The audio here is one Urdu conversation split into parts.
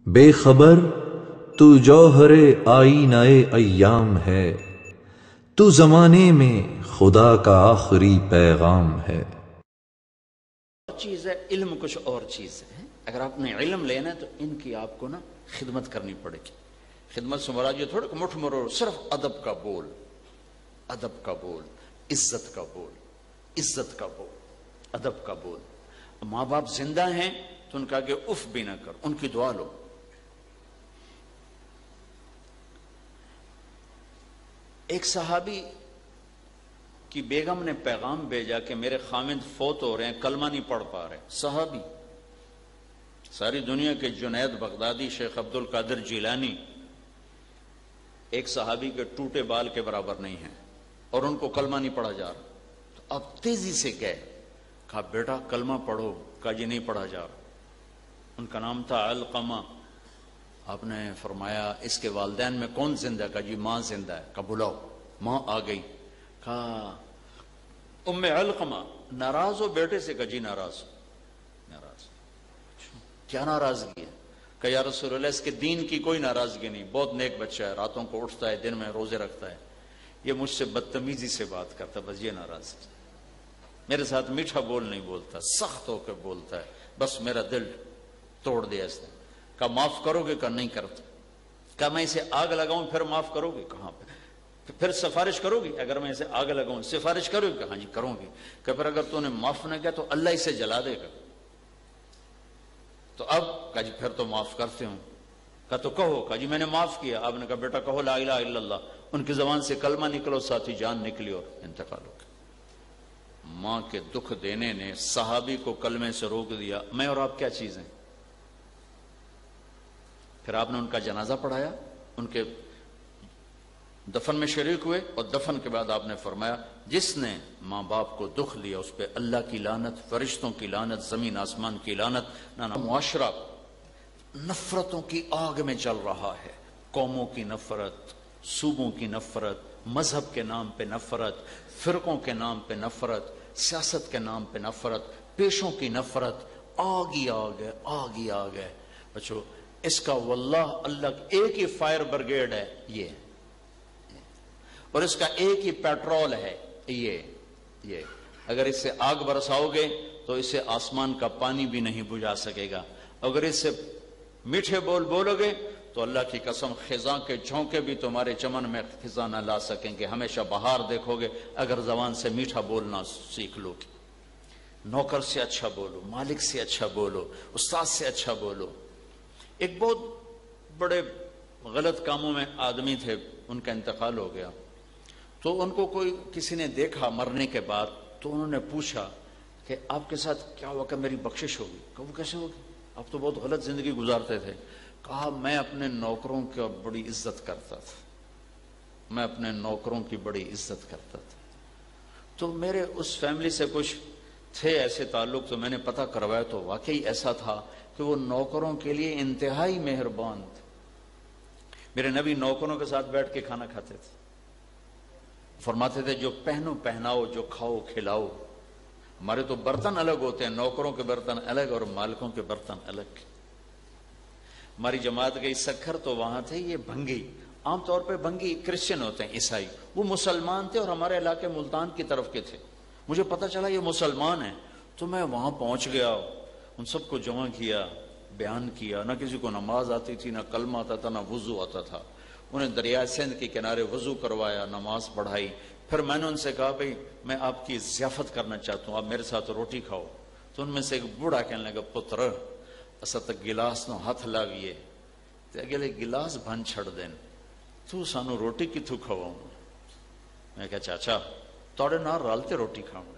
بے خبر تو جوہر آئینہ ایام ہے، تو زمانے میں خدا کا آخری پیغام ہے۔ چیز ہے علم، کچھ اور چیز ہے۔ اگر آپ نے علم لینا ہے تو ان کی آپ کو نا خدمت کرنی پڑے گی۔ خدمت سے مراد یہ تھوڑا کہ مٹھ مرو، صرف ادب کا بول، ادب کا بول، عزت کا بول، عزت کا بول، ادب کا بول۔ ماں باپ زندہ ہیں تو ان کا آگے اف بھی نہ کر، ان کی دعا لو۔ ایک صحابی کی بیگم نے پیغام بھیجا کہ میرے خامند فوت ہو رہے ہیں، کلمہ نہیں پڑھ پا رہے۔ صحابی، ساری دنیا کے جنید بغدادی، شیخ عبد القادر جیلانی ایک صحابی کے ٹوٹے بال کے برابر نہیں ہیں، اور ان کو کلمہ نہیں پڑھا جا رہا۔ تو اب تیزی سے گئے، کہا بیٹا کلمہ پڑھو، کہا جی نہیں پڑھا جا رہا۔ ان کا نام تھا علقمہ۔ آپ نے فرمایا اس کے والدین میں کون زندہ ہے؟ کہا جی ماں زندہ ہے۔ کہا بلاؤ۔ ماں آ گئی۔ کہا ام علقمہ ناراض ہو بیٹے سے؟ کہا جی ناراض ناراض۔ کیا ناراضگی ہے؟ کہ یا رسول اللہ اس کے دین کی کوئی ناراضگی نہیں، بہت نیک بچہ ہے، راتوں کو اٹھتا ہے، دن میں روزے رکھتا ہے، یہ مجھ سے بدتمیزی سے بات کرتا، بس یہ ناراض، میرے ساتھ میٹھا بول نہیں بولتا، سخت ہو کے بولتا ہے، بس میرا دل توڑ دیا اس نے۔ کہا معاف کرو گے؟ کہا نہیں کرتا۔ کہا میں اسے آگ لگاؤں پھر معاف کرو گے؟ کہاں پھر سفارش کرو گی؟ اگر میں اسے آگ لگاؤں سفارش کرو گی؟ کہا جی کروں گی۔ کہ پھر اگر تو نے معاف نہ کیا تو اللہ اسے جلا دے گا۔ تو اب کہا جی پھر تو معاف کرتے ہوں۔ کہا تو کہو۔ کہا جی میں نے معاف کیا۔ آپ نے کہا بیٹا کہو لا الہ الا اللہ۔ ان کی زبان سے کلمہ نکلو، ساتھی جان نکلی اور انتقال ہو گیا۔ ماں کے دکھ دینے نے صحابی کو کلمے سے روک دیا۔ میں اور آپ کیا چیز ہیں؟ پھر آپ نے ان کا جنازہ پڑھایا، ان کے دفن میں شریک ہوئے، اور دفن کے بعد آپ نے فرمایا جس نے ماں باپ کو دکھ دیا اس پہ اللہ کی لعنت، فرشتوں کی لعنت، زمین آسمان کی لعنت۔ نہ معاشرہ نفرتوں کی آگ میں جل رہا ہے، قوموں کی نفرت، صوبوں کی نفرت، مذہب کے نام پہ نفرت، فرقوں کے نام پہ نفرت، سیاست کے نام پہ نفرت، پیشوں کی نفرت، آگ ہی آگ ہے، آگ ہی آگ ہے۔ بچو اس کا واللہ اللہ ایک ہی فائر بریگیڈ ہے یہ، اور اس کا ایک ہی پیٹرول ہے یہ۔ اگر اس سے آگ برساؤ گے تو اسے آسمان کا پانی بھی نہیں بجھا سکے گا۔ اگر اس سے میٹھے بول بولو گے تو اللہ کی قسم خزاں کے جھونکے بھی تمہارے چمن میں خزاں نہ لا سکیں گے، ہمیشہ بہار دیکھو گے اگر زبان سے میٹھا بولنا سیکھ لو گے۔ نوکر سے اچھا بولو، مالک سے اچھا بولو، استاد سے اچھا بولو۔ ایک بہت بڑے غلط کاموں میں آدمی تھے، ان کا انتقال ہو گیا، تو ان کو کسی نے دیکھا مرنے کے بعد، تو انہوں نے پوچھا کہ آپ کے ساتھ کیا ہوا کہ میری بخشش ہوگی؟ کہ وہ کیسے ہوگی؟ آپ تو بہت غلط زندگی گزارتے تھے۔ کہا میں اپنے نوکروں کی بڑی عزت کرتا تھا، میں اپنے نوکروں کی بڑی عزت کرتا تھا، تو میرے اس فیملی سے کچھ تھے ایسے تعلق، تو میں نے پتہ کروایا تو واقعی ایسا تھا کہ وہ نوکروں کے لیے انتہائی مہربان تھے۔ میرے نبی نوکروں کے ساتھ بیٹھ کے کھانا کھاتے تھے، فرماتے تھے جو پہنو پہناؤ، جو کھاؤ کھلاؤ۔ ہمارے تو برتن الگ ہوتے ہیں، نوکروں کے برتن الگ اور مالکوں کے برتن الگ۔ ہماری جماعت گئی سکھر، تو وہاں تھے یہ بھنگی، عام طور پہ بھنگی کرسچن ہوتے ہیں، عیسائی، وہ مسلمان تھے اور ہمارے علاقے ملتان کی طرف کے تھے۔ مجھے پتہ چلا یہ مسلمان ہیں، تو میں وہاں پہنچ گیا، ان سب کو جمع کیا، بیان کیا۔ نہ کسی کو نماز آتی تھی، نہ کلمہ آتا تھا، نہ وضو آتا تھا۔ انہیں دریائے سندھ کے کنارے وضو کروایا، نماز پڑھائی۔ پھر میں نے ان سے کہا بھئی میں آپ کی ضیافت کرنا چاہتا ہوں، آپ میرے ساتھ روٹی کھاؤ۔ تو ان میں سے ایک بوڑھا کہنے لگا پتر اسا تک گلاس نو ہاتھ لاویے تے اگلے گلاس بن چھڑ دین، تو سانو روٹی کتھوں کھواؤں؟ میں کہا چاچا توڑے نال رل تے روٹی کھاؤں۔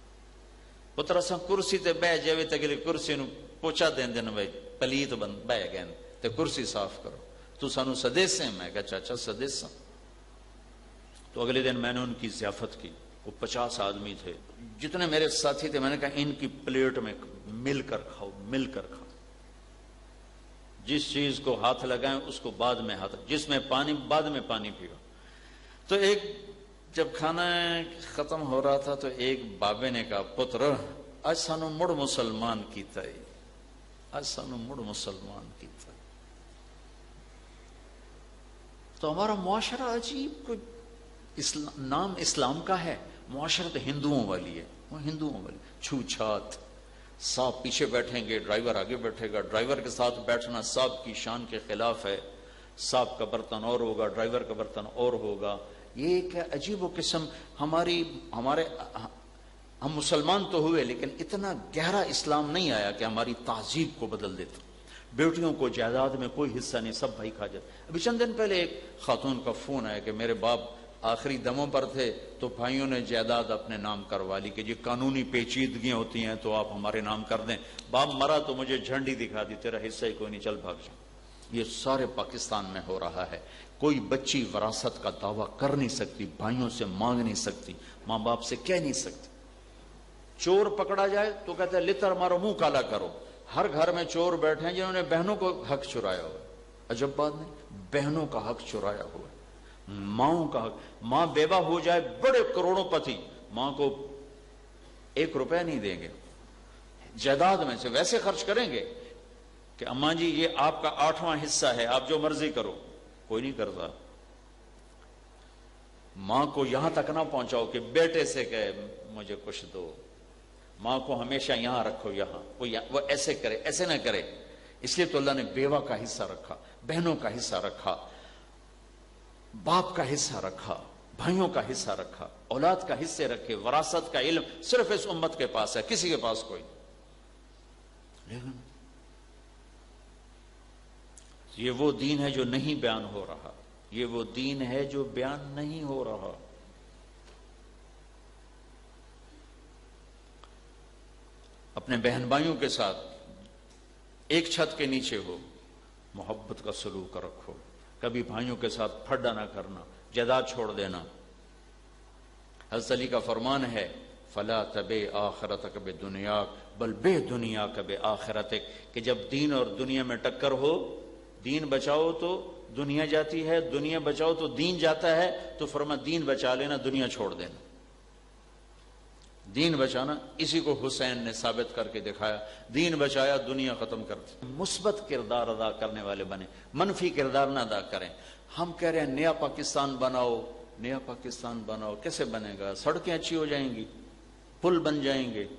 پتر اسا کرسی تے بہ جاوے تے اگلے کرسی نو پوچھا دین دین بھائی پلیت بن بہ گئے تے کرسی صاف کرو، تو سانو سدیس ہیں؟ میں کہا چاچا سدیس ہیں۔ تو اگلے دن میں نے ان کی ضیافت کی، وہ 50 آدمی تھے، جتنے میرے ساتھی تھے۔ میں نے کہا ان کی پلیٹ میں مل کر کھاؤ، مل کر کھاؤ، جس چیز کو ہاتھ لگائیں اس کو بعد میں ہاتھ، جس میں پانی بعد میں پانی پیو۔ تو ایک جب کھانا ختم ہو رہا تھا تو ایک بابے نے کہا پتر آج سانو مڑ مسلمان کیتا ہے، آج سانو مڑ مسلمان کیتا ہے۔ تو ہمارا معاشرہ عجیب، کوئی نام اسلام کا ہے، معاشرت ہندوؤں والی ہے، وہ ہندوؤں والی، چھو چھات، صاحب پیچھے بیٹھیں گے، ڈرائیور آگے بیٹھے گا، ڈرائیور کے ساتھ بیٹھنا صاحب کی شان کے خلاف ہے، صاحب کا برتن اور ہوگا، ڈرائیور کا برتن اور ہوگا. یہ ایک عجیب و قسم ہم مسلمان تو ہوئے لیکن اتنا گہرا اسلام نہیں آیا کہ ہماری تہذیب کو بدل دیتا. بیٹیوں کو جائیداد میں کوئی حصہ نہیں، سب بھائی کھا جاتے. ابھی چند دن پہلے ایک خاتون کا فون آیا کہ میرے باپ آخری دموں پر تھے تو بھائیوں نے جائیداد اپنے نام کروا لی کہ یہ قانونی پیچیدگیاں ہوتی ہیں تو آپ ہمارے نام کر دیں. باپ مرا تو مجھے جھنڈی دکھا دی، تیرا حصہ ہی کوئی نہیں، چل بھاگ جا. یہ سارے پاکستان میں ہو رہا ہے. کوئی بچی وراثت کا دعویٰ کر نہیں سکتی، بھائیوں سے مانگ نہیں سکتی، ماں باپ سے کہہ نہیں سکتی. چور پکڑا جائے تو کہتے ہیں لتر مارو، منہ کالا کرو. ہر گھر میں چور بیٹھے ہیں جنہوں نے بہنوں کو حق چرایا ہوا ہے. عجب بات نہیں، بہنوں کا حق چرایا ہوا ہے، ماؤں کا حق. ماں بیوہ ہو جائے، بڑے کروڑوں پتی، ماں کو 1 روپے نہیں دیں گے، جائیداد میں سے ویسے خرچ کریں گے کہ اماں جی یہ آپ کا 8واں حصہ ہے، آپ جو مرضی کرو. کوئی نہیں کرتا. ماں کو یہاں تک نہ پہنچاؤ کہ بیٹے سے کہے مجھے کچھ دو. ماں کو ہمیشہ یہاں رکھو، یہاں وہ ایسے کرے، ایسے نہ کرے. اس لیے تو اللہ نے بیوہ کا حصہ رکھا، بہنوں کا حصہ رکھا، باپ کا حصہ رکھا، بھائیوں کا حصہ رکھا، اولاد کا حصے رکھے. وراثت کا علم صرف اس امت کے پاس ہے، کسی کے پاس کوئی. لیکن یہ وہ دین ہے جو نہیں بیان ہو رہا، یہ وہ دین ہے جو بیان نہیں ہو رہا. اپنے بہن بھائیوں کے ساتھ ایک چھت کے نیچے ہو، محبت کا سلوک رکھو. کبھی بھائیوں کے ساتھ پھڈا نہ کرنا، جائیداد چھوڑ دینا. حضرت علی کا فرمان ہے فلا تبے آخرتک بدنیاک بل بے دنیاک بآخرتک، کہ جب دین اور دنیا میں ٹکر ہو، دین بچاؤ تو دنیا جاتی ہے، دنیا بچاؤ تو دین جاتا ہے. تو فرمایا دین بچا لینا، دنیا چھوڑ دینا. دین بچانا، اسی کو حسین نے ثابت کر کے دکھایا. دین بچایا، دنیا ختم کر دی. مثبت کردار ادا کرنے والے بنے، منفی کردار نہ ادا کریں. ہم کہہ رہے ہیں نیا پاکستان بناؤ، نیا پاکستان بناؤ. کیسے بنے گا؟ سڑکیں اچھی ہو جائیں گی، پل بن جائیں گے،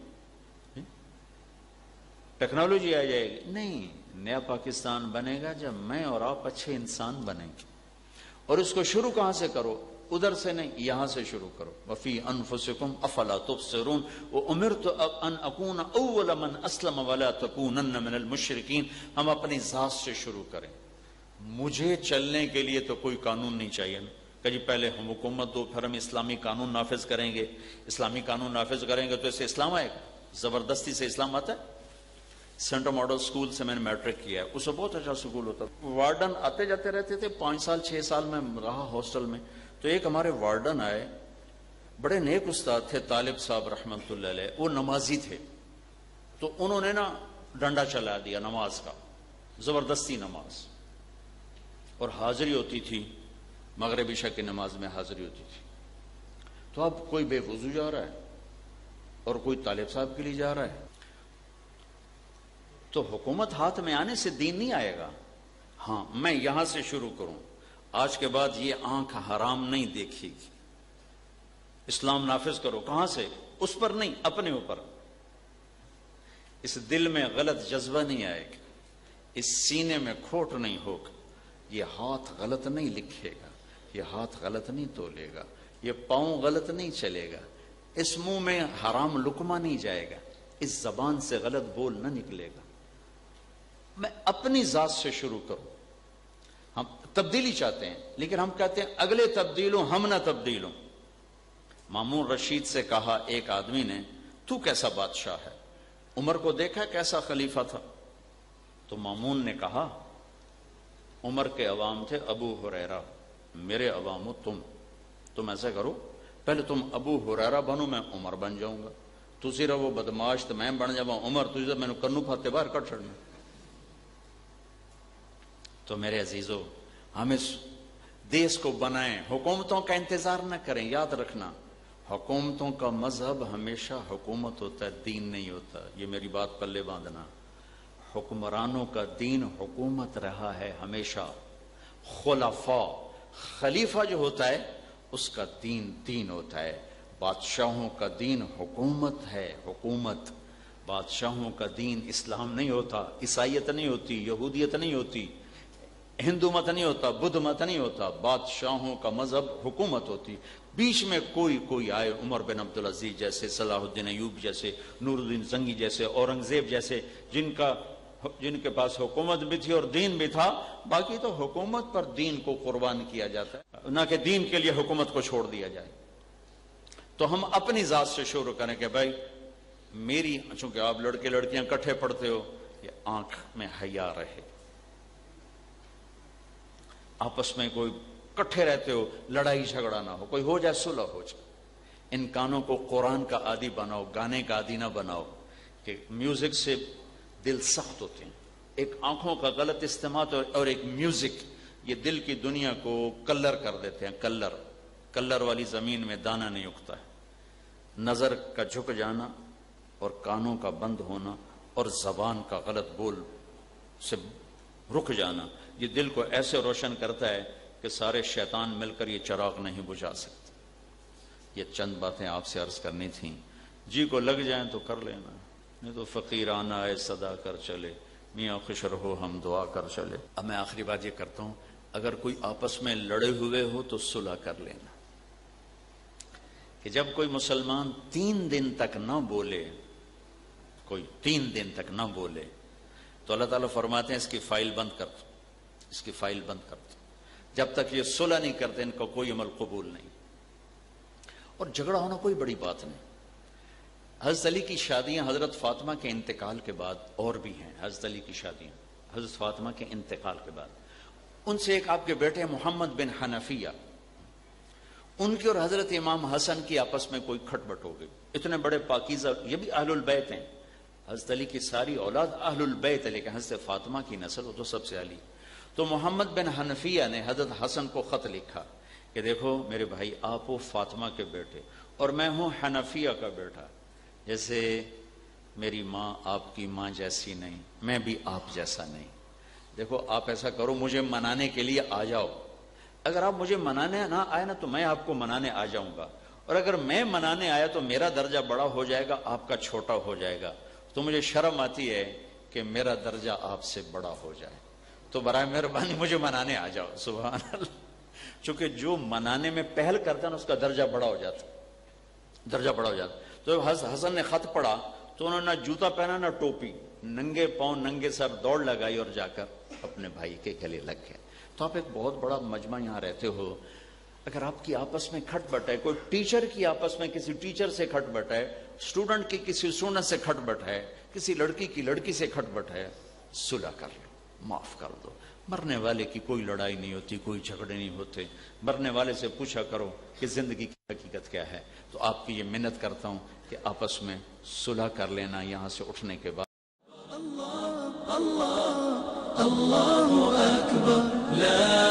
ٹیکنالوجی آ جائے گی؟ نہیں. نیا پاکستان بنے گا جب میں اور آپ اچھے انسان بنیں گے. اور اس کو شروع کہاں سے کرو؟ ادھر سے نہیں، یہاں سے شروع کرو. وفی انفسکم افلا تبصرون وامرت ان اکون اول من اسلم ولا تکونن من المشرکین. ہم اپنی ذات سے شروع کریں. مجھے چلنے کے لیے تو کوئی قانون نہیں چاہیے نا کہ جی پہلے ہم حکومت دو، پھر ہم اسلامی قانون نافذ کریں گے. اسلامی قانون نافذ کریں گے تو اسے اسلام آئے گا؟ زبردستی سے اسلام آتا ہے؟ سینٹر ماڈل سکول سے میں نے میٹرک کیا ہے، اس سے بہت اچھا سکول ہوتا. وارڈن آتے جاتے رہتے تھے، 5 سال 6 سال میں رہا ہاسٹل میں. تو ایک ہمارے وارڈن آئے، بڑے نیک استاد تھے، طالب صاحب رحمت اللہ علیہ. وہ نمازی تھے، تو انہوں نے نا ڈنڈا چلا دیا نماز کا، زبردستی نماز. اور حاضری ہوتی تھی، مغرب عشاء کی نماز میں حاضری ہوتی تھی. تو اب کوئی بے وضو جا رہا ہے اور کوئی طالب صاحب کے لیے جا رہا ہے، تو حکومت ہاتھ میں آنے سے دین نہیں آئے گا. ہاں میں یہاں سے شروع کروں، آج کے بعد یہ آنکھ حرام نہیں دیکھے گی، اسلام نافذ کرو. کہاں سے؟ اس پر نہیں، اپنے اوپر. اس دل میں غلط جذبہ نہیں آئے گا، اس سینے میں کھوٹ نہیں ہوگا، یہ ہاتھ غلط نہیں لکھے گا، یہ ہاتھ غلط نہیں تولے گا، یہ پاؤں غلط نہیں چلے گا، اس منہ میں حرام لقمہ نہیں جائے گا، اس زبان سے غلط بول نہ نکلے گا. میں اپنی ذات سے شروع کروں. ہم تبدیلی چاہتے ہیں لیکن ہم کہتے ہیں اگلے تبدیل ہوں، ہم نہ تبدیل ہوں. مامون رشید سے کہا ایک آدمی نے تو کیسا بادشاہ ہے؟ عمر کو دیکھا کیسا خلیفہ تھا؟ تو مامون نے کہا عمر کے عوام تھے ابو ہریرہ، میرے عوام ہو تم ایسا کرو پہلے تم ابو ہریرہ بنو، میں عمر بن جاؤں گا. تسی رہو بدماش تو میں بن جاؤں عمر، تجھے میں نے کنو پھاتے باہر کٹ چھڑنا. تو میرے عزیزو، ہم اس دیس کو بنائیں، حکومتوں کا انتظار نہ کریں. یاد رکھنا حکومتوں کا مذہب ہمیشہ حکومت ہوتا ہے، دین نہیں ہوتا. یہ میری بات پلے باندھنا. حکمرانوں کا دین حکومت رہا ہے ہمیشہ. خلفاء خلیفہ جو ہوتا ہے اس کا دین دین ہوتا ہے. بادشاہوں کا دین حکومت ہے، حکومت. بادشاہوں کا دین اسلام نہیں ہوتا، عیسائیت نہیں ہوتی، یہودیت نہیں ہوتی، ہندو مت نہیں ہوتا، بدھ مت نہیں ہوتا. بادشاہوں کا مذہب حکومت ہوتی. بیچ میں کوئی آئے، عمر بن عبدالعزیز جیسے، صلاح الدین ایوب جیسے، نور الدین زنگی جیسے، اورنگزیب جیسے، جن کے پاس حکومت بھی تھی اور دین بھی تھا. باقی تو حکومت پر دین کو قربان کیا جاتا ہے، نہ کہ دین کے لیے حکومت کو چھوڑ دیا جائے. تو ہم اپنی ذات سے شروع کریں کہ بھائی میری، چونکہ آپ لڑکے لڑکیاں کٹھے پڑھتے ہو، یہ آنکھ میں حیا رہے، آپس میں کوئی کٹھے رہتے ہو، لڑائی جھگڑا نہ ہو، کوئی ہو جائے صلح ہو جائے. ان کانوں کو قرآن کا عادی بناؤ، گانے کا عادی نہ بناؤ کہ میوزک سے دل سخت ہوتے ہیں. ایک آنکھوں کا غلط استعمال اور ایک میوزک، یہ دل کی دنیا کو کلر کر دیتے ہیں. کلر والی زمین میں دانہ نہیں اگتا ہے. نظر کا جھک جانا اور کانوں کا بند ہونا اور زبان کا غلط بول سے رک جانا، یہ دل کو ایسے روشن کرتا ہے کہ سارے شیطان مل کر یہ چراغ نہیں بجھا سکتے. یہ چند باتیں آپ سے عرض کرنی تھیں. جی کو لگ جائیں تو کر لینا، نہیں تو فقیرانہ اے صدا کر چلے، میاں خوش رہو ہم دعا کر چلے. اب میں آخری بات یہ کرتا ہوں، اگر کوئی آپس میں لڑے ہوئے ہو تو صلح کر لینا. کہ جب کوئی مسلمان 3 دن تک نہ بولے، کوئی 3 دن تک نہ بولے، تو اللہ تعالیٰ فرماتے ہیں اس کی فائل بند کر دو، اس کی فائل بند کر دو. جب تک یہ صلح نہیں کرتے ان کا کوئی عمل قبول نہیں. اور جھگڑا ہونا کوئی بڑی بات نہیں. حضرت علی کی شادیاں حضرت فاطمہ کے انتقال کے بعد اور بھی ہیں. حضرت علی کی شادیاں حضرت فاطمہ کے انتقال کے بعد، ان سے ایک آپ کے بیٹے محمد بن حنفیہ، ان کی اور حضرت امام حسن کی آپس میں کوئی کھٹ بٹ ہو گئی. اتنے بڑے پاکیزہ، یہ بھی اہل البیت ہیں، حضرت علی کی ساری اولاد اہل البیت ہے، لیکن حضرت فاطمہ کی نسل وہ تو سب سے علی. تو محمد بن حنفیہ نے حضرت حسن کو خط لکھا کہ دیکھو میرے بھائی، آپ ہو فاطمہ کے بیٹے اور میں ہوں حنفیہ کا بیٹا. جیسے میری ماں آپ کی ماں جیسی نہیں، میں بھی آپ جیسا نہیں. دیکھو آپ ایسا کرو، مجھے منانے کے لیے آ جاؤ. اگر آپ مجھے منانے نہ آئے نا تو میں آپ کو منانے آ جاؤں گا، اور اگر میں منانے آیا تو میرا درجہ بڑا ہو جائے گا، آپ کا چھوٹا ہو جائے گا. تو مجھے شرم آتی ہے کہ میرا درجہ آپ سے بڑا ہو جائے، تو برائے مہربانی مجھے منانے آ جاؤ. سبحان اللہ. چونکہ جو منانے میں پہل کرتا ہے نا اس کا درجہ بڑا ہو جاتا، درجہ بڑا ہو جاتا. تو حسن نے خط پڑھا تو انہوں نے نہ جوتا پہنا نہ ٹوپی، ننگے پاؤں ننگے سر دوڑ لگائی اور جا کر اپنے بھائی کے گلے لگ گئے. تو آپ ایک بہت بڑا مجمع یہاں رہتے ہو، اگر آپ کی آپس میں کھٹ بٹ ہے، کوئی ٹیچر کی آپس میں کسی ٹیچر سے کھٹ بٹ ہے، اسٹوڈنٹ کی کسی اسٹوڈنٹ سے کھٹ بٹ ہے، کسی لڑکی کی لڑکی سے کھٹ بٹ ہے، صلح کر لو، معاف کر دو. مرنے والے کی کوئی لڑائی نہیں ہوتی، کوئی جھگڑے نہیں ہوتے. مرنے والے سے پوچھا کرو کہ زندگی کی حقیقت کیا ہے. تو آپ کی یہ منت کرتا ہوں کہ آپس میں صلح کر لینا یہاں سے اٹھنے کے بعد. اللہ اکبر لا